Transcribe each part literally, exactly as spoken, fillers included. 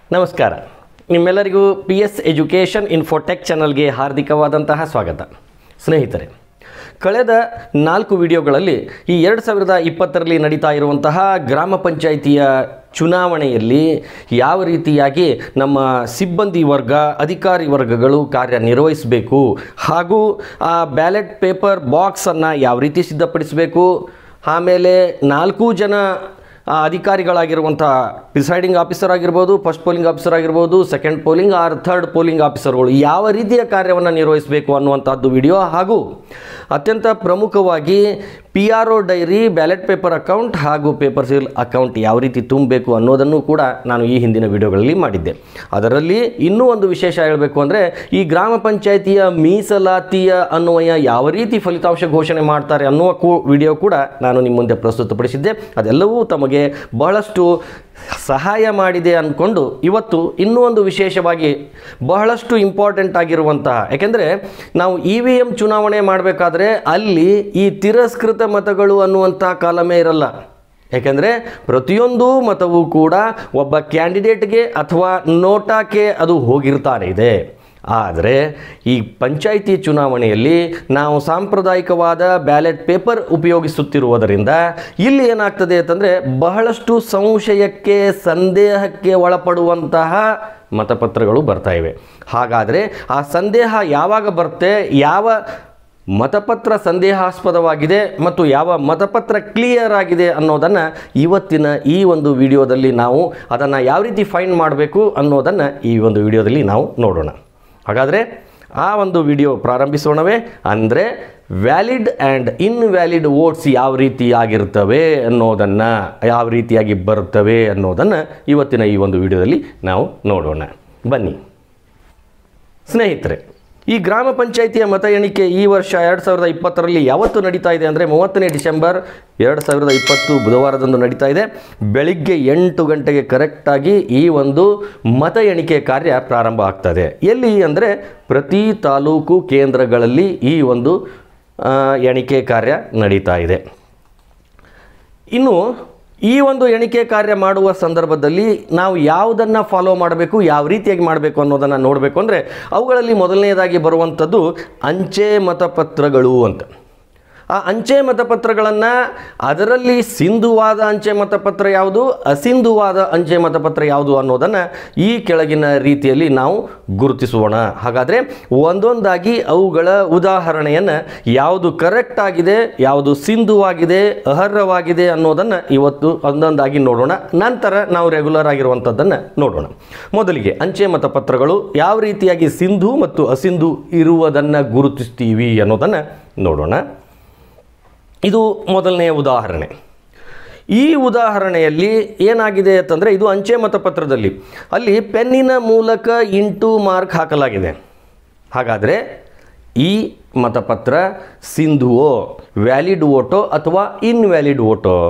ನಮಸ್ಕಾರ. ನಿಮ್ಮೆಲ್ಲರಿಗೂ P S education Infotech ಚಾನಲ್ಗೆ ಹಾರ್ದಿಕವಾದಂತಹ ಸ್ವಾಗತ. ಸ್ನೇಹಿತರೆ, ಕಳೆದ ನಾಲ್ಕು ವಿಡಿಯೋಗಳಲ್ಲಿ ಈ ಎರಡು ಸಾವಿರದ ಇಪ್ಪತ್ತರಲ್ಲಿ ನಡೀತಾ ಇರುವಂತಹ ಗ್ರಾಮ ಪಂಚಾಯಿತಿಯ ಚುನಾವಣೆಯಲ್ಲಿ ಯಾವ ರೀತಿಯಾಗಿ ನಮ್ಮ ಸಿಬ್ಬಂದಿ ವರ್ಗ ಅಧಿಕಾರಿ ವರ್ಗಗಳು ಕಾರ್ಯನಿರ್ವಹಿಸಬೇಕು ಹಾಗೂ ಆ ಬ್ಯಾಲೆಟ್ ಪೇಪರ್ ಬಾಕ್ಸನ್ನು ಯಾವ ರೀತಿ ಸಿದ್ಧಪಡಿಸಬೇಕು, ಆಮೇಲೆ ನಾಲ್ಕು ಜನ ಅಧಿಕಾರಿಗಳಾಗಿರುವಂಥ ಪ್ರಿಸೈಡಿಂಗ್ ಆಫೀಸರ್ ಆಗಿರ್ಬೋದು, ಫಸ್ಟ್ ಪೋಲಿಂಗ್ ಆಫೀಸರ್ ಆಗಿರ್ಬೋದು, second polling or third polling ಆಫೀಸರ್ಗಳು ಯಾವ ರೀತಿಯ ಕಾರ್ಯವನ್ನು ನಿರ್ವಹಿಸಬೇಕು ಅನ್ನುವಂಥದ್ದು ವಿಡಿಯೋ, ಹಾಗೂ ಅತ್ಯಂತ ಪ್ರಮುಖವಾಗಿ P R O diary, ballot paper account ಹಾಗೂ ಪೇಪರ್ ಸೀಲ್ ಅಕೌಂಟ್ ಯಾವ ರೀತಿ ತುಂಬಬೇಕು ಅನ್ನೋದನ್ನು ಕೂಡ ನಾನು ಈ ಹಿಂದಿನ ವಿಡಿಯೋಗಳಲ್ಲಿ ಮಾಡಿದ್ದೆ. ಅದರಲ್ಲಿ ಇನ್ನೂ ಒಂದು ವಿಶೇಷ ಹೇಳಬೇಕು ಅಂದರೆ, ಈ ಗ್ರಾಮ ಪಂಚಾಯಿತಿಯ ಮೀಸಲಾತಿಯ ಅನ್ವಯ ಯಾವ ರೀತಿ ಫಲಿತಾಂಶ ಘೋಷಣೆ ಮಾಡ್ತಾರೆ ಅನ್ನುವ ಕೂ ವಿಡಿಯೋ ಕೂಡ ನಾನು ನಿಮ್ಮ ಮುಂದೆ ಪ್ರಸ್ತುತಪಡಿಸಿದ್ದೆ. ಅದೆಲ್ಲವೂ ತಮಗೆ ಬಹಳಷ್ಟು ಸಹಾಯ ಮಾಡಿದೆ ಅಂದ್ಕೊಂಡು ಇವತ್ತು ಇನ್ನೂ ಒಂದು ವಿಶೇಷವಾಗಿ ಬಹಳಷ್ಟು ಇಂಪಾರ್ಟೆಂಟ್ ಆಗಿರುವಂತಹ, ಯಾಕೆಂದರೆ ನಾವು ಇ ವಿ ಎಮ್ ಚುನಾವಣೆ ಮಾಡಬೇಕಾದ್ರೆ ಅಲ್ಲಿ ಈ ತಿರಸ್ಕೃತ ಮತಗಳು ಅನ್ನುವಂಥ ಕಾಲಮೇ ಇರಲ್ಲ. ಯಾಕೆಂದರೆ ಪ್ರತಿಯೊಂದು ಮತವೂ ಕೂಡ ಒಬ್ಬ ಕ್ಯಾಂಡಿಡೇಟ್ಗೆ ಅಥವಾ ನೋಟಾಕ್ಕೆ ಅದು ಹೋಗಿರ್ತಾನೆ ಇದೆ. ಆದರೆ ಈ ಪಂಚಾಯಿತಿ ಚುನಾವಣೆಯಲ್ಲಿ ನಾವು ಸಾಂಪ್ರದಾಯಿಕವಾದ ಬ್ಯಾಲೆಟ್ ಪೇಪರ್ ಉಪಯೋಗಿಸುತ್ತಿರುವುದರಿಂದ ಇಲ್ಲಿ ಏನಾಗ್ತದೆ ಅಂತಂದರೆ, ಬಹಳಷ್ಟು ಸಂಶಯಕ್ಕೆ ಸಂದೇಹಕ್ಕೆ ಒಳಪಡುವಂತಹ ಮತಪತ್ರಗಳು ಬರ್ತಾ ಇವೆ. ಹಾಗಾದರೆ ಆ ಸಂದೇಹ ಯಾವಾಗ ಬರುತ್ತೆ, ಯಾವ ಮತಪತ್ರ ಸಂದೇಹಾಸ್ಪದವಾಗಿದೆ ಮತ್ತು ಯಾವ ಮತಪತ್ರ ಕ್ಲಿಯರ್ ಆಗಿದೆ ಅನ್ನೋದನ್ನು ಇವತ್ತಿನ ಈ ಒಂದು ವಿಡಿಯೋದಲ್ಲಿ ನಾವು ಅದನ್ನು ಯಾವ ರೀತಿ ಫೈಂಡ್ ಮಾಡಬೇಕು ಅನ್ನೋದನ್ನು ಈ ಒಂದು ವಿಡಿಯೋದಲ್ಲಿ ನಾವು ನೋಡೋಣ. ಹಾಗಾದರೆ ಆ ಒಂದು ವಿಡಿಯೋ ಪ್ರಾರಂಭಿಸೋಣವೇ? ಅಂದರೆ ವ್ಯಾಲಿಡ್ ಆ್ಯಂಡ್ ಇನ್ವ್ಯಾಲಿಡ್ ವೋಟ್ಸ್ ಯಾವ ರೀತಿಯಾಗಿರ್ತವೆ ಅನ್ನೋದನ್ನು, ಯಾವ ರೀತಿಯಾಗಿ ಬರ್ತವೆ ಅನ್ನೋದನ್ನು ಇವತ್ತಿನ ಈ ಒಂದು ವಿಡಿಯೋದಲ್ಲಿ ನಾವು ನೋಡೋಣ. ಬನ್ನಿ ಸ್ನೇಹಿತರೆ, ಈ ಗ್ರಾಮ ಪಂಚಾಯಿತಿಯ ಮತ ಎಣಿಕೆ ಈ ವರ್ಷ ಎರಡು ಸಾವಿರದ ಇಪ್ಪತ್ತರಲ್ಲಿ ಯಾವತ್ತು ನಡೀತಾ ಇದೆ ಅಂದರೆ ಮೂವತ್ತನೇ ಡಿಸೆಂಬರ್ ಎರಡು ಸಾವಿರದ ಇಪ್ಪತ್ತು ಬುಧವಾರದಂದು ನಡೀತಾ ಇದೆ. ಬೆಳಿಗ್ಗೆ ಎಂಟು ಗಂಟೆಗೆ ಕರೆಕ್ಟಾಗಿ ಈ ಒಂದು ಮತ ಎಣಿಕೆ ಕಾರ್ಯ ಪ್ರಾರಂಭ ಆಗ್ತದೆ. ಎಲ್ಲಿ ಅಂದರೆ ಪ್ರತಿ ತಾಲೂಕು ಕೇಂದ್ರಗಳಲ್ಲಿ ಈ ಒಂದು ಎಣಿಕೆ ಕಾರ್ಯ ನಡೀತಾ ಇದೆ. ಇನ್ನು ಈ ಒಂದು ಎಣಿಕೆ ಕಾರ್ಯ ಮಾಡುವ ಸಂದರ್ಭದಲ್ಲಿ ನಾವು ಯಾವುದನ್ನು ಫಾಲೋ ಮಾಡಬೇಕು, ಯಾವ ರೀತಿಯಾಗಿ ಮಾಡಬೇಕು ಅನ್ನೋದನ್ನು ನೋಡಬೇಕು ಅಂದರೆ, ಅವುಗಳಲ್ಲಿ ಮೊದಲನೇದಾಗಿ ಬರುವಂಥದ್ದು ಅಂಚೆ ಮತಪತ್ರಗಳು ಅಂತ. ಆ ಅಂಚೆ ಮತಪತ್ರಗಳನ್ನು, ಅದರಲ್ಲಿ ಸಿಂಧುವಾದ ಅಂಚೆ ಮತಪತ್ರ ಯಾವುದು, ಅಸಿಂಧುವಾದ ಅಂಚೆ ಮತಪತ್ರ ಯಾವುದು ಅನ್ನೋದನ್ನು ಈ ಕೆಳಗಿನ ರೀತಿಯಲ್ಲಿ ನಾವು ಗುರುತಿಸೋಣ. ಹಾಗಾದರೆ ಒಂದೊಂದಾಗಿ ಅವುಗಳ ಉದಾಹರಣೆಯನ್ನು, ಯಾವುದು ಕರೆಕ್ಟ್ ಆಗಿದೆ, ಯಾವುದು ಸಿಂಧುವಾಗಿದೆ, ಅರ್ಹವಾಗಿದೆ ಅನ್ನೋದನ್ನು ಇವತ್ತು ಒಂದೊಂದಾಗಿ ನೋಡೋಣ. ನಂತರ ನಾವು ರೆಗ್ಯುಲರ್ ಆಗಿರುವಂಥದ್ದನ್ನು ನೋಡೋಣ. ಮೊದಲಿಗೆ ಅಂಚೆ ಮತಪತ್ರಗಳು ಯಾವ ರೀತಿಯಾಗಿ ಸಿಂಧು ಮತ್ತು ಅಸಿಂಧು ಇರುವುದನ್ನು ಗುರುತಿಸ್ತೀವಿ ಅನ್ನೋದನ್ನು ನೋಡೋಣ. ಇದು ಮೊದಲನೆಯ ಉದಾಹರಣೆ. ಈ ಉದಾಹರಣೆಯಲ್ಲಿ ಏನಾಗಿದೆ ಅಂತಂದರೆ, ಇದು ಅಂಚೆ ಮತಪತ್ರದಲ್ಲಿ ಅಲ್ಲಿ ಪೆನ್ನಿನ ಮೂಲಕ ಇಂಟು ಮಾರ್ಕ್ ಹಾಕಲಾಗಿದೆ. ಹಾಗಾದರೆ ಈ ಮತಪತ್ರ ಸಿಂಧುವೋ, ವ್ಯಾಲಿಡ್ ವೋಟೋ ಅಥವಾ ಇನ್ವ್ಯಾಲಿಡ್ ವೋಟೋ?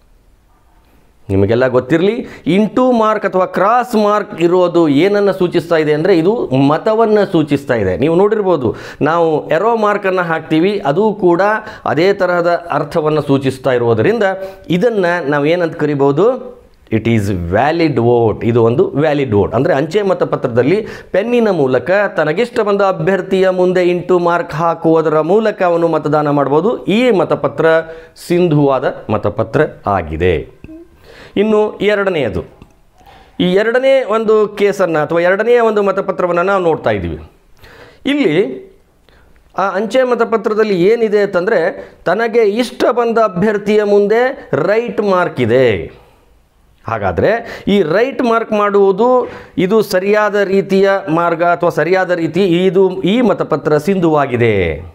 ನಿಮಗೆಲ್ಲ ಗೊತ್ತಿರಲಿ, ಇಂಟು ಮಾರ್ಕ್ ಅಥವಾ ಕ್ರಾಸ್ ಮಾರ್ಕ್ ಇರೋದು ಏನನ್ನು ಸೂಚಿಸ್ತಾ ಇದೆ ಅಂದರೆ, ಇದು ಮತವನ್ನು ಸೂಚಿಸ್ತಾ ಇದೆ. ನೀವು ನೋಡಿರ್ಬೋದು, ನಾವು ಎರೋ ಮಾರ್ಕನ್ನು ಹಾಕ್ತೀವಿ, ಅದು ಕೂಡ ಅದೇ ತರಹದ ಅರ್ಥವನ್ನು ಸೂಚಿಸ್ತಾ ಇರುವುದರಿಂದ ಇದನ್ನು ನಾವು ಏನಂತ ಕರಿಬೋದು, ಇಟ್ ಈಸ್ ವ್ಯಾಲಿಡ್ ವೋಟ್. ಇದು ಒಂದು ವ್ಯಾಲಿಡ್ ವೋಟ್. ಅಂದರೆ ಅಂಚೆ ಮತಪತ್ರದಲ್ಲಿ ಪೆನ್ನಿನ ಮೂಲಕ ತನಗಿಷ್ಟ ಬಂದ ಅಭ್ಯರ್ಥಿಯ ಮುಂದೆ ಇಂಟು ಮಾರ್ಕ್ ಹಾಕುವುದರ ಮೂಲಕ ಅವನು ಮತದಾನ ಮಾಡ್ಬೋದು. ಈ ಮತಪತ್ರ ಸಿಂಧುವಾದ ಮತಪತ್ರ ಆಗಿದೆ. ಇನ್ನು ಎರಡನೆಯದು, ಈ ಎರಡನೇ ಒಂದು ಕೇಸನ್ನು ಅಥವಾ ಎರಡನೆಯ ಒಂದು ಮತಪತ್ರವನ್ನು ನಾವು ನೋಡ್ತಾ ಇದ್ದೀವಿ. ಇಲ್ಲಿ ಆ ಅಂಚೆ ಮತಪತ್ರದಲ್ಲಿ ಏನಿದೆ ಅಂತಂದರೆ, ತನಗೆ ಇಷ್ಟ ಬಂದ ಅಭ್ಯರ್ಥಿಯ ಮುಂದೆ ರೈಟ್ ಮಾರ್ಕ್ ಇದೆ. ಹಾಗಾದರೆ ಈ ರೈಟ್ ಮಾರ್ಕ್ ಮಾಡುವುದು ಇದು ಸರಿಯಾದ ರೀತಿಯ ಮಾರ್ಗ ಅಥವಾ ಸರಿಯಾದ ರೀತಿ, ಇದು ಈ ಮತಪತ್ರ ಸಿಂಧುವಾಗಿದೆ.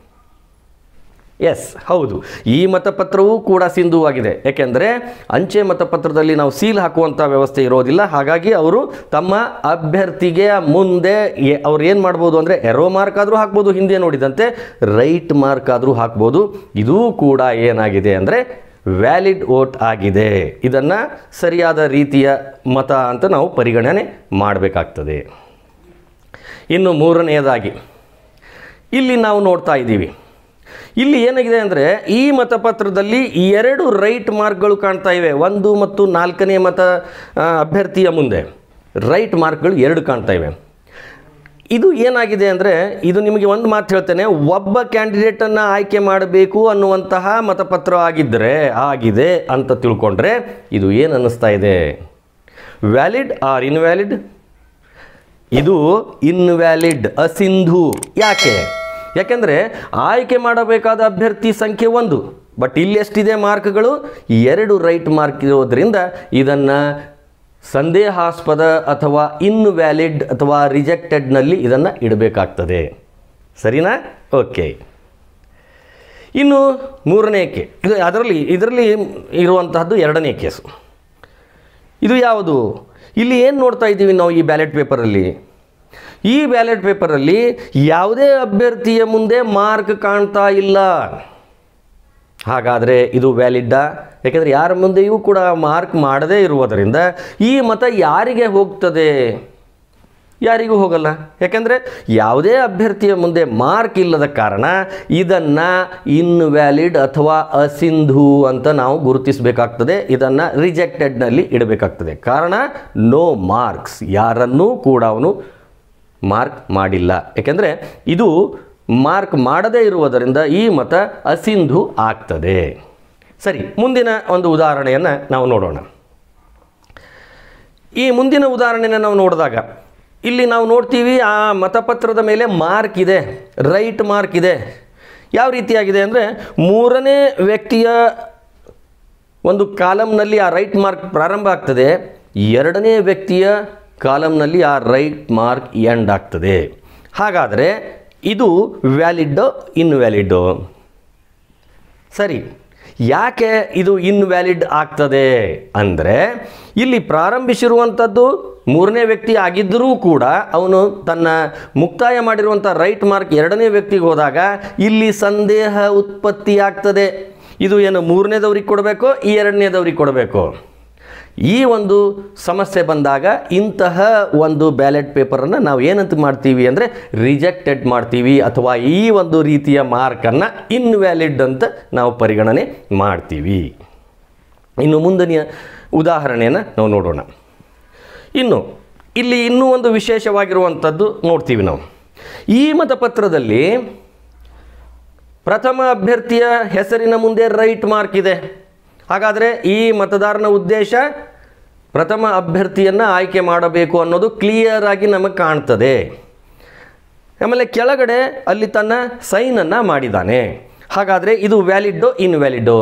ಎಸ್, ಹೌದು, ಈ ಮತಪತ್ರವೂ ಕೂಡ ಸಿಂಧುವಾಗಿದೆ. ಯಾಕೆಂದರೆ ಅಂಚೆ ಮತಪತ್ರದಲ್ಲಿ ನಾವು ಸೀಲ್ ಹಾಕುವಂಥ ವ್ಯವಸ್ಥೆ ಇರೋದಿಲ್ಲ. ಹಾಗಾಗಿ ಅವರು ತಮ್ಮ ಅಭ್ಯರ್ಥಿಗೆ ಮುಂದೆ ಅವ್ರು ಏನು ಮಾಡ್ಬೋದು ಅಂದರೆ, ಎರೋ ಮಾರ್ಕ್ ಆದರೂ ಹಾಕ್ಬೋದು, ಹಿಂದೆ ನೋಡಿದಂತೆ ರೈಟ್ ಮಾರ್ಕ್ ಆದರೂ ಹಾಕ್ಬೋದು. ಇದೂ ಕೂಡ ಏನಾಗಿದೆ ಅಂದರೆ ವ್ಯಾಲಿಡ್ ವೋಟ್ ಆಗಿದೆ. ಇದನ್ನು ಸರಿಯಾದ ರೀತಿಯ ಮತ ಅಂತ ನಾವು ಪರಿಗಣನೆ ಮಾಡಬೇಕಾಗ್ತದೆ. ಇನ್ನು ಮೂರನೆಯದಾಗಿ ಇಲ್ಲಿ ನಾವು ನೋಡ್ತಾ ಇದ್ದೀವಿ, ಇಲ್ಲಿ ಏನಾಗಿದೆ ಅಂದರೆ, ಈ ಮತಪತ್ರದಲ್ಲಿ ಎರಡು ರೈಟ್ ಮಾರ್ಕ್ಗಳು ಕಾಣ್ತಾ ಇವೆ, ಒಂದು ಮತ್ತು ನಾಲ್ಕನೇ ಮತ ಅಭ್ಯರ್ಥಿಯ ಮುಂದೆ. ರೈಟ್ ಮಾರ್ಕ್ಗಳು ಎರಡು ಕಾಣ್ತಾ ಇವೆ. ಇದು ಏನಾಗಿದೆ ಅಂದರೆ, ಇದು ನಿಮಗೆ ಒಂದು ಮಾತು ಹೇಳ್ತೇನೆ, ಒಬ್ಬ ಕ್ಯಾಂಡಿಡೇಟನ್ನು ಆಯ್ಕೆ ಮಾಡಬೇಕು ಅನ್ನುವಂತಹ ಮತಪತ್ರ ಆಗಿದ್ದರೆ ಆಗಿದೆ ಅಂತ ತಿಳ್ಕೊಂಡ್ರೆ ಇದು ಏನು ಅನ್ನಿಸ್ತಾ ಇದೆ? Valid or invalid? ಇದು ಇನ್ವ್ಯಾಲಿಡ್, ಅಸಿಂಧು. ಯಾಕೆ? ಯಾಕೆಂದರೆ ಆಯ್ಕೆ ಮಾಡಬೇಕಾದ ಅಭ್ಯರ್ಥಿ ಸಂಖ್ಯೆ ಒಂದು, ಬಟ್ ಇಲ್ಲಿ ಎಷ್ಟಿದೆ ಮಾರ್ಕ್ಗಳು? ಎರಡು ರೈಟ್ ಮಾರ್ಕ್ ಇರೋದ್ರಿಂದ ಇದನ್ನು ಸಂದೇಹಾಸ್ಪದ ಅಥವಾ ಇನ್ವ್ಯಾಲಿಡ್ ಅಥವಾ ರಿಜೆಕ್ಟೆಡ್ನಲ್ಲಿ ಇದನ್ನು ಇಡಬೇಕಾಗ್ತದೆ. ಸರಿನಾ? ಓಕೆ. ಇನ್ನು ಮೂರನೇ ಕೇ ಇದು ಅದರಲ್ಲಿ ಇದರಲ್ಲಿ ಇರುವಂತಹದ್ದು ಎರಡನೇ ಕೇಸು. ಇದು ಯಾವುದು? ಇಲ್ಲಿ ಏನು ನೋಡ್ತಾ ಇದ್ದೀವಿ ನಾವು ಈ ಬ್ಯಾಲೆಟ್ ಪೇಪರಲ್ಲಿ? ಈ ಬ್ಯಾಲೆಟ್ ಪೇಪರಲ್ಲಿ ಯಾವುದೇ ಅಭ್ಯರ್ಥಿಯ ಮುಂದೆ ಮಾರ್ಕ್ ಕಾಣ್ತಾ ಇಲ್ಲ. ಹಾಗಾದರೆ ಇದು ವ್ಯಾಲಿಡ್ಡಾ? ಯಾಕೆಂದರೆ ಯಾರ ಮುಂದೆಯೂ ಕೂಡ ಮಾರ್ಕ್ ಮಾಡದೇ ಇರುವುದರಿಂದ ಈ ಮತ ಯಾರಿಗೆ ಹೋಗ್ತದೆ? ಯಾರಿಗೂ ಹೋಗಲ್ಲ. ಯಾಕೆಂದರೆ ಯಾವುದೇ ಅಭ್ಯರ್ಥಿಯ ಮುಂದೆ ಮಾರ್ಕ್ ಇಲ್ಲದ ಕಾರಣ ಇದನ್ನು ಇನ್ವ್ಯಾಲಿಡ್ ಅಥವಾ ಅಸಿಂಧು ಅಂತ ನಾವು ಗುರುತಿಸಬೇಕಾಗ್ತದೆ. ಇದನ್ನು ರಿಜೆಕ್ಟೆಡ್ನಲ್ಲಿ ಇಡಬೇಕಾಗ್ತದೆ. ಕಾರಣ ನೋ ಮಾರ್ಕ್ಸ್, ಯಾರನ್ನೂ ಕೂಡ ಅವನು ಮಾರ್ಕ್ ಮಾಡಿಲ್ಲ. ಯಾಕೆಂದರೆ ಇದು ಮಾರ್ಕ್ ಮಾಡದೇ ಇರುವುದರಿಂದ ಈ ಮತ ಅಸಿಂಧು ಆಗ್ತದೆ. ಸರಿ, ಮುಂದಿನ ಒಂದು ಉದಾಹರಣೆಯನ್ನು ನಾವು ನೋಡೋಣ. ಈ ಮುಂದಿನ ಉದಾಹರಣೆಯನ್ನು ನಾವು ನೋಡಿದಾಗ ಇಲ್ಲಿ ನಾವು ನೋಡ್ತೀವಿ, ಆ ಮತಪತ್ರದ ಮೇಲೆ ಮಾರ್ಕ್ ಇದೆ, ರೈಟ್ ಮಾರ್ಕ್ ಇದೆ. ಯಾವ ರೀತಿಯಾಗಿದೆ ಅಂದರೆ, ಮೂರನೇ ವ್ಯಕ್ತಿಯ ಒಂದು ಕಾಲಮ್ನಲ್ಲಿ ಆ ರೈಟ್ ಮಾರ್ಕ್ ಪ್ರಾರಂಭ ಆಗ್ತದೆ, ಎರಡನೇ ವ್ಯಕ್ತಿಯ ಕಾಲಮ್ನಲ್ಲಿ ಆ ರೈಟ್ ಮಾರ್ಕ್ ಎಂಡ್ ಆಗ್ತದೆ. ಹಾಗಾದರೆ ಇದು ವ್ಯಾಲಿಡ್ಡೋ ಇನ್ವ್ಯಾಲಿಡ್ಡೋ? ಸರಿ, ಯಾಕೆ ಇದು ಇನ್ವ್ಯಾಲಿಡ್ ಆಗ್ತದೆ ಅಂದರೆ, ಇಲ್ಲಿ ಪ್ರಾರಂಭಿಸಿರುವಂಥದ್ದು ಮೂರನೇ ವ್ಯಕ್ತಿ ಆಗಿದ್ದರೂ ಕೂಡ ಅವನು ತನ್ನ ಮುಕ್ತಾಯ ಮಾಡಿರುವಂಥ ರೈಟ್ ಮಾರ್ಕ್ ಎರಡನೇ ವ್ಯಕ್ತಿಗೆ ಹೋದಾಗ ಇಲ್ಲಿ ಸಂದೇಹ ಉತ್ಪತ್ತಿಯಾಗ್ತದೆ. ಇದು ಏನು ಮೂರನೇದವ್ರಿಗೆ ಕೊಡಬೇಕು, ಈ ಎರಡನೇದವ್ರಿಗೆ ಕೊಡಬೇಕು? ಈ ಒಂದು ಸಮಸ್ಯೆ ಬಂದಾಗ ಇಂತಹ ಒಂದು ಬ್ಯಾಲೆಟ್ ಪೇಪರನ್ನು ನಾವು ಏನಂತ ಮಾಡ್ತೀವಿ ಅಂದರೆ ರಿಜೆಕ್ಟೆಡ್ ಮಾಡ್ತೀವಿ, ಅಥವಾ ಈ ಒಂದು ರೀತಿಯ ಮಾರ್ಕನ್ನು ಇನ್ವ್ಯಾಲಿಡ್ ಅಂತ ನಾವು ಪರಿಗಣನೆ ಮಾಡ್ತೀವಿ. ಇನ್ನು ಮುಂದಿನ ಉದಾಹರಣೆಯನ್ನು ನಾವು ನೋಡೋಣ. ಇನ್ನು ಇಲ್ಲಿ ಇನ್ನೂ ಒಂದು ವಿಶೇಷವಾಗಿರುವಂಥದ್ದು ನೋಡ್ತೀವಿ ನಾವು. ಈ ಮತಪತ್ರದಲ್ಲಿ ಪ್ರಥಮ ಅಭ್ಯರ್ಥಿಯ ಹೆಸರಿನ ಮುಂದೆ ರೈಟ್ ಮಾರ್ಕ್ ಇದೆ. ಹಾಗಾದರೆ ಈ ಮತದಾರನ ಉದ್ದೇಶ ಪ್ರಥಮ ಅಭ್ಯರ್ಥಿಯನ್ನು ಆಯ್ಕೆ ಮಾಡಬೇಕು ಅನ್ನೋದು ಕ್ಲಿಯರ್ ಆಗಿ ನಮಗೆ ಕಾಣ್ತದೆ. ಆಮೇಲೆ ಕೆಳಗಡೆ ಅಲ್ಲಿ ತನ್ನ ಸೈನನ್ನು ಮಾಡಿದ್ದಾನೆ. ಹಾಗಾದರೆ ಇದು ವ್ಯಾಲಿಡ್ಡೋ ಇನ್ವ್ಯಾಲಿಡ್ಡೋ?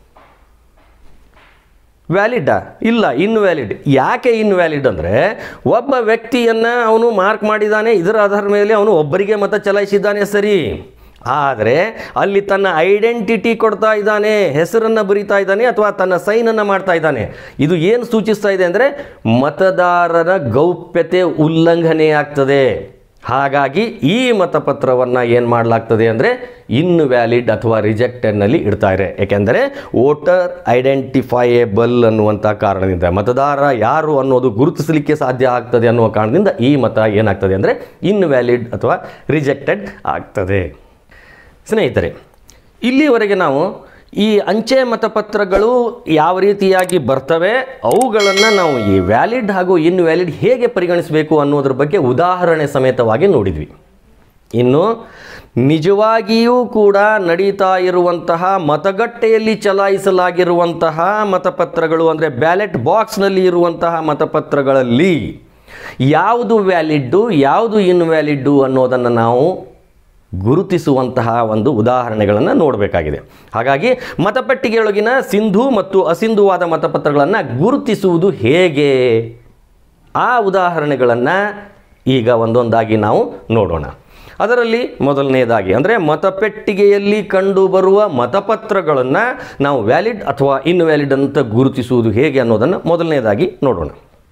ವ್ಯಾಲಿಡ್ಡಾ? ಇಲ್ಲ, ಇನ್ವ್ಯಾಲಿಡ್. ಯಾಕೆ ಇನ್ವ್ಯಾಲಿಡ್ ಅಂದರೆ, ಒಬ್ಬ ವ್ಯಕ್ತಿಯನ್ನು ಅವನು ಮಾರ್ಕ್ ಮಾಡಿದ್ದಾನೆ, ಇದರ ಆಧಾರದ ಮೇಲೆ ಅವನು ಒಬ್ಬರಿಗೆ ಮತ ಚಲಾಯಿಸಿದ್ದಾನೆ, ಸರಿ. ಆದರೆ ಅಲ್ಲಿ ತನ್ನ ಐಡೆಂಟಿಟಿ ಕೊಡ್ತಾ ಇದ್ದಾನೆ, ಹೆಸರನ್ನು ಬರೀತಾ ಇದ್ದಾನೆ ಅಥವಾ ತನ್ನ ಸೈನನ್ನು ಮಾಡ್ತಾ ಇದ್ದಾನೆ. ಇದು ಏನು ಸೂಚಿಸ್ತಾ ಇದೆ ಅಂದರೆ ಮತದಾರರ ಗೌಪ್ಯತೆ ಉಲ್ಲಂಘನೆ ಆಗ್ತದೆ. ಹಾಗಾಗಿ ಈ ಮತಪತ್ರವನ್ನು ಏನು ಮಾಡಲಾಗ್ತದೆ ಅಂದರೆ ಇನ್ವ್ಯಾಲಿಡ್ ಅಥವಾ ರಿಜೆಕ್ಟೆಡ್ನಲ್ಲಿ ಇಡ್ತಾರೆ. ಏಕೆಂದರೆ ವೋಟರ್ ಐಡೆಂಟಿಫೈಯೇಬಲ್ ಅನ್ನುವಂಥ ಕಾರಣದಿಂದ, ಮತದಾರ ಯಾರು ಅನ್ನೋದು ಗುರುತಿಸಲಿಕ್ಕೆ ಸಾಧ್ಯ ಆಗ್ತದೆ ಅನ್ನುವ ಕಾರಣದಿಂದ ಈ ಮತ ಏನಾಗ್ತದೆ ಅಂದರೆ ಇನ್ವ್ಯಾಲಿಡ್ ಅಥವಾ ರಿಜೆಕ್ಟೆಡ್ ಆಗ್ತದೆ. ಸ್ನೇಹಿತರೆ, ಇಲ್ಲಿವರೆಗೆ ನಾವು ಈ ಅಂಚೆ ಮತಪತ್ರಗಳು ಯಾವ ರೀತಿಯಾಗಿ ಬರ್ತವೆ, ಅವುಗಳನ್ನು ನಾವು ಈ ವ್ಯಾಲಿಡ್ ಹಾಗೂ ಇನ್ವ್ಯಾಲಿಡ್ ಹೇಗೆ ಪರಿಗಣಿಸಬೇಕು ಅನ್ನೋದ್ರ ಬಗ್ಗೆ ಉದಾಹರಣೆ ಸಮೇತವಾಗಿ ನೋಡಿದ್ವಿ. ಇನ್ನು ನಿಜವಾಗಿಯೂ ಕೂಡ ನಡೀತಾ ಇರುವಂತಹ ಮತಗಟ್ಟೆಯಲ್ಲಿ ಚಲಾಯಿಸಲಾಗಿರುವಂತಹ ಮತಪತ್ರಗಳು ಅಂದರೆ ಬ್ಯಾಲೆಟ್ ಬಾಕ್ಸ್ನಲ್ಲಿ ಇರುವಂತಹ ಮತಪತ್ರಗಳಲ್ಲಿ ಯಾವುದು ವ್ಯಾಲಿಡ್ಡು ಯಾವುದು ಇನ್ವ್ಯಾಲಿಡ್ಡು ಅನ್ನೋದನ್ನು ನಾವು ಗುರುತಿಸುವಂತಹ ಒಂದು ಉದಾಹರಣೆಗಳನ್ನು ನೋಡಬೇಕಾಗಿದೆ. ಹಾಗಾಗಿ ಮತಪಟ್ಟಿಗೆಯೊಳಗಿನ ಸಿಂಧು ಮತ್ತು ಅಸಿಂಧುವಾದ ಮತಪತ್ರಗಳನ್ನು ಗುರುತಿಸುವುದು ಹೇಗೆ, ಆ ಉದಾಹರಣೆಗಳನ್ನು ಈಗ ಒಂದೊಂದಾಗಿ ನಾವು ನೋಡೋಣ. ಅದರಲ್ಲಿ ಮೊದಲನೇದಾಗಿ ಅಂದರೆ ಮತಪೆಟ್ಟಿಗೆಯಲ್ಲಿ ಕಂಡುಬರುವ ಮತಪತ್ರಗಳನ್ನು ನಾವು ವ್ಯಾಲಿಡ್ ಅಥವಾ ಇನ್ವ್ಯಾಲಿಡ್ ಅಂತ ಗುರುತಿಸುವುದು ಹೇಗೆ ಅನ್ನೋದನ್ನು ಮೊದಲನೇದಾಗಿ ನೋಡೋಣ.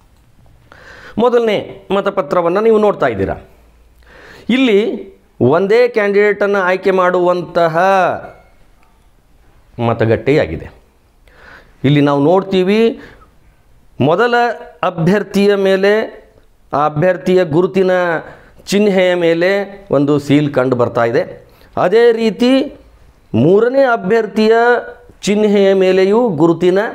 ಮೊದಲನೇ ಮತಪತ್ರವನ್ನು ನೀವು ನೋಡ್ತಾ ಇದ್ದೀರಾ. ಇಲ್ಲಿ ಒಂದೇ ಕ್ಯಾಂಡಿಡೇಟನ್ನು ಆಯ್ಕೆ ಮಾಡುವಂತಹ ಮತಗಟ್ಟೆಯಾಗಿದೆ. ಇಲ್ಲಿ ನಾವು ನೋಡ್ತೀವಿ, ಮೊದಲ ಅಭ್ಯರ್ಥಿಯ ಮೇಲೆ ಆ ಅಭ್ಯರ್ಥಿಯ ಗುರುತಿನ ಚಿಹ್ನೆಯ ಮೇಲೆ ಒಂದು ಸೀಲ್ ಕಂಡು ಬರ್ತಾ ಇದೆ. ಅದೇ ರೀತಿ ಮೂರನೇ ಅಭ್ಯರ್ಥಿಯ ಚಿಹ್ನೆಯ ಮೇಲೆಯೂ ಗುರುತಿನ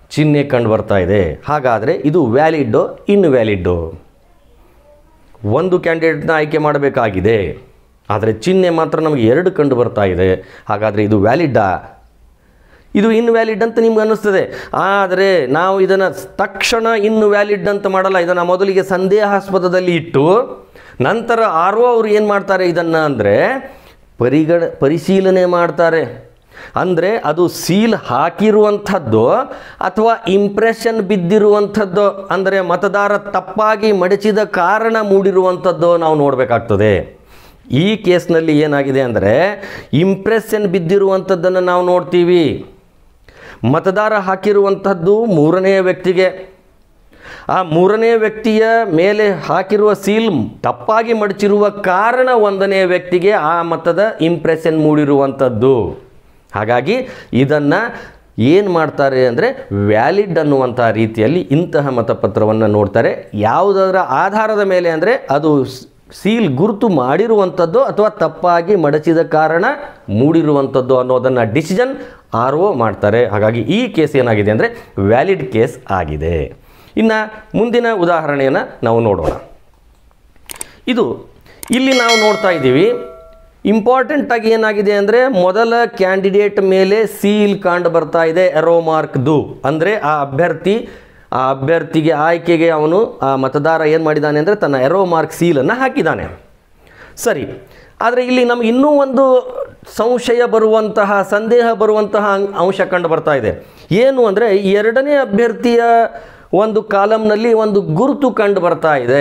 ಚಿಹ್ನೆ ಕಂಡು ಬರ್ತಾ ಇದೆ. ಹಾಗಾದರೆ ಇದು ವ್ಯಾಲಿಡ್ಡೋ ಇನ್ವ್ಯಾಲಿಡ್ಡೋ? ಒಂದು ಕ್ಯಾಂಡಿಡೇಟ್ನ ಆಯ್ಕೆ ಮಾಡಬೇಕಾಗಿದೆ, ಆದರೆ ಚಿಹ್ನೆ ಮಾತ್ರ ನಮಗೆ ಎರಡು ಕಂಡು ಬರ್ತಾ ಇದೆ. ಹಾಗಾದರೆ ಇದು ವ್ಯಾಲಿಡ್ಡಾ ಇದು ಇನ್ವ್ಯಾಲಿಡ್ ಅಂತ ನಿಮ್ಗೆ ಅನ್ನಿಸ್ತದೆ. ಆದರೆ ನಾವು ಇದನ್ನು ತಕ್ಷಣ ಇನ್ವ್ಯಾಲಿಡ್ ಅಂತ ಮಾಡಲ್ಲ. ಇದನ್ನು ಮೊದಲಿಗೆ ಸಂದೇಹಾಸ್ಪದದಲ್ಲಿ ಇಟ್ಟು ನಂತರ ಆರ್ ಒ ಅವರು ಏನು ಮಾಡ್ತಾರೆ ಇದನ್ನು ಅಂದರೆ ಪರಿಗಣ ಪರಿಶೀಲನೆ ಮಾಡ್ತಾರೆ. ಅಂದರೆ ಅದು ಸೀಲ್ ಹಾಕಿರುವಂಥದ್ದು ಅಥವಾ ಇಂಪ್ರೆಷನ್ ಬಿದ್ದಿರುವಂಥದ್ದು, ಅಂದರೆ ಮತದಾರ ತಪ್ಪಾಗಿ ಮಡಚಿದ ಕಾರಣ ಮೂಡಿರುವಂಥದ್ದು ನಾವು ನೋಡಬೇಕಾಗ್ತದೆ. ಈ ಕೇಸ್ನಲ್ಲಿ ಏನಾಗಿದೆ ಅಂದರೆ ಇಂಪ್ರೆಷನ್ ಬಿದ್ದಿರುವಂಥದ್ದನ್ನು ನಾವು ನೋಡ್ತೀವಿ. ಮತದಾರ ಹಾಕಿರುವಂಥದ್ದು ಮೂರನೇ ವ್ಯಕ್ತಿಗೆ, ಆ ಮೂರನೇ ವ್ಯಕ್ತಿಯ ಮೇಲೆ ಹಾಕಿರುವ ಸೀಲ್ ತಪ್ಪಾಗಿ ಮಡಚಿರುವ ಕಾರಣ ಒಂದನೇ ವ್ಯಕ್ತಿಗೆ ಆ ಮತದ ಇಂಪ್ರೆಷನ್ ಮೂಡಿರುವಂಥದ್ದು. ಹಾಗಾಗಿ ಇದನ್ನು ಏನು ಮಾಡ್ತಾರೆ ಅಂದರೆ ವ್ಯಾಲಿಡ್ ಅನ್ನುವಂಥ ರೀತಿಯಲ್ಲಿ ಇಂತಹ ಮತಪತ್ರವನ್ನು ನೋಡ್ತಾರೆ. ಯಾವುದರ ಆಧಾರದ ಮೇಲೆ ಅಂದರೆ ಅದು ಸೀಲ್ ಗುರುತು ಮಾಡಿರುವಂಥದ್ದು ಅಥವಾ ತಪ್ಪಾಗಿ ಮಡಚಿದ ಕಾರಣ ಮೂಡಿರುವಂಥದ್ದು ಅನ್ನೋದನ್ನು ಡಿಸಿಷನ್ ಆರ್ ಒ ಮಾಡ್ತಾರೆ. ಹಾಗಾಗಿ ಈ ಕೇಸ್ ಏನಾಗಿದೆ ಅಂದರೆ ವ್ಯಾಲಿಡ್ ಕೇಸ್ ಆಗಿದೆ. ಇನ್ನು ಮುಂದಿನ ಉದಾಹರಣೆಯನ್ನು ನಾವು ನೋಡೋಣ. ಇದು ಇಲ್ಲಿ ನಾವು ನೋಡ್ತಾ ಇದ್ದೀವಿ. ಇಂಪಾರ್ಟೆಂಟಾಗಿ ಏನಾಗಿದೆ ಅಂದರೆ ಮೊದಲ ಕ್ಯಾಂಡಿಡೇಟ್ ಮೇಲೆ ಸೀಲ್ ಕಂಡು ಬರ್ತಾ ಇದೆ ಎರೋ ಮಾರ್ಕ್ದು. ಅಂದರೆ ಆ ಅಭ್ಯರ್ಥಿ ಆ ಅಭ್ಯರ್ಥಿಗೆ ಆಯ್ಕೆಗೆ ಅವನು ಆ ಮತದಾರ ಏನು ಮಾಡಿದ್ದಾನೆ ಅಂದರೆ ತನ್ನ ಎರೋ ಮಾರ್ಕ್ ಸೀಲನ್ನು ಹಾಕಿದ್ದಾನೆ. ಸರಿ, ಆದರೆ ಇಲ್ಲಿ ನಮ್ಗೆ ಇನ್ನೂ ಒಂದು ಸಂಶಯ ಬರುವಂತಹ ಸಂದೇಹ ಬರುವಂತಹ ಅಂಶ ಕಂಡು ಬರ್ತಾ ಇದೆ. ಏನು ಅಂದರೆ ಎರಡನೇ ಅಭ್ಯರ್ಥಿಯ ಒಂದು ಕಾಲಮ್ನಲ್ಲಿ ಒಂದು ಗುರುತು ಕಂಡು ಬರ್ತಾ ಇದೆ.